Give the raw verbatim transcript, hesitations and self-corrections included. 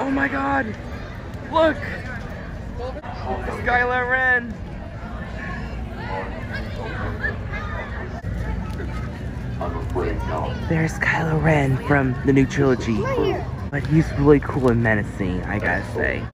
Oh my god! Look! It's Kylo Ren! There's Kylo Ren from the new trilogy. But he's really cool and menacing, I gotta say.